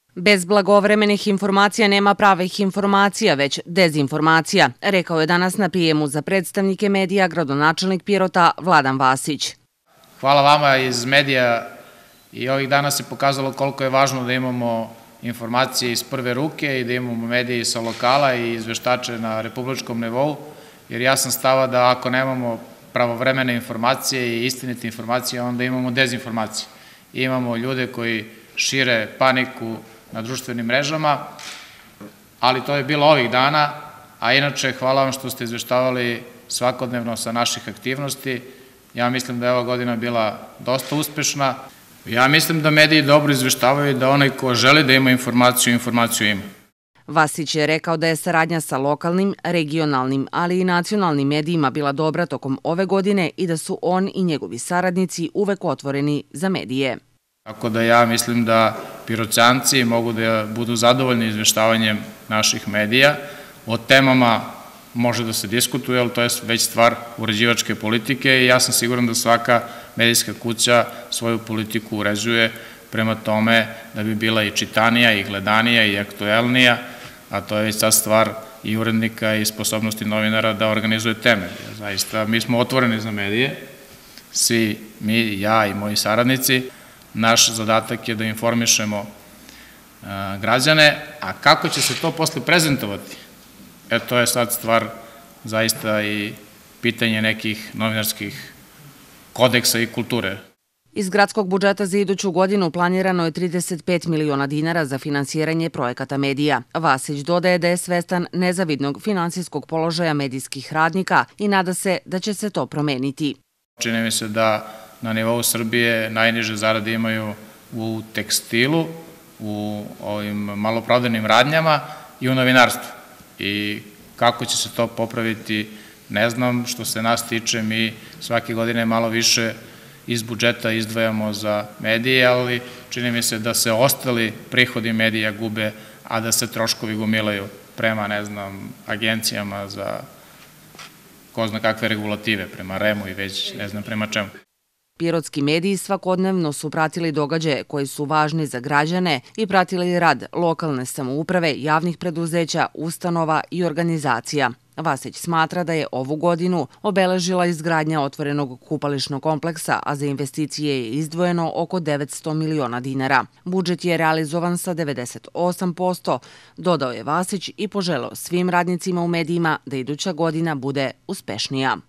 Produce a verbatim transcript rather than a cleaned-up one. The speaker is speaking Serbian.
Bez blagovremenih informacija nema pravih informacija, već dezinformacija, rekao je danas na prijemu za predstavnike medija gradonačelnik Pirota Vladan Vasić. Hvala vama iz medija i ovih dana se pokazalo koliko je važno da imamo informacije iz prve ruke i da imamo medije sa lokala i izveštače na republičkom nivou, jer ja sam stava da ako nemamo pravovremene informacije i istinite informacije, onda imamo dezinformacije. Imamo ljude koji šire paniku na društvenim mrežama, ali to je bilo ovih dana, a inače hvala vam što ste izveštavali svakodnevno sa naših aktivnosti. Ja mislim da je ova godina bila dosta uspešna. Ja mislim da mediji dobro izveštavaju i da onaj ko želi da ima informaciju, informaciju ima. Vasić je rekao da je saradnja sa lokalnim, regionalnim, ali i nacionalnim medijima bila dobra tokom ove godine i da su on i njegovi saradnici uvek otvoreni za medije. Tako da ja mislim da Piroćanci mogu da budu zadovoljni izveštavanjem naših medija. O temama može da se diskutuje, ali to je već stvar uređivačke politike i ja sam siguran da svaka medijska kuća svoju politiku uređuje prema tome da bi bila i čitanija, i gledanija, i aktuelnija, a to je već sad stvar i urednika i sposobnosti novinara da organizuje teme. Zaista, mi smo otvoreni za medije, svi mi, ja i moji saradnici. Naš zadatak je da informišemo građane, a kako će se to posle prezentovati? E, to je sad stvar zaista i pitanje nekih novinarskih kodeksa i kulture. Iz gradskog budžeta za iduću godinu planirano je trideset pet miliona dinara za finansiranje projekata medija. Vasić dodaje da je svestan nezavidnog finansijskog položaja medijskih radnika i nada se da će se to promeniti. Čini mi se da na nivou Srbije najniže zarade imaju u tekstilu, u ovim maloprodajnim radnjama i u novinarstvu. I kako će se to popraviti, ne znam. Što se nas tiče, mi svake godine malo više iz budžeta izdvajamo za medije, ali čini mi se da se ostali prihodi medija gube, a da se troškovi gomilaju prema, ne znam, agencijama za ko zna kakve regulative, prema REM-u i već ne znam prema čemu. Pirotski mediji svakodnevno su pratili događaje koji su važni za građane i pratili rad lokalne samouprave, javnih preduzeća, ustanova i organizacija. Vasić smatra da je ovu godinu obeležila izgradnja otvorenog kupališnog kompleksa, a za investicije je izdvojeno oko devetsto miliona dinara. Budžet je realizovan sa devedeset osam posto, dodao je Vasić i poželeo svim radnicima u medijima da iduća godina bude uspešnija.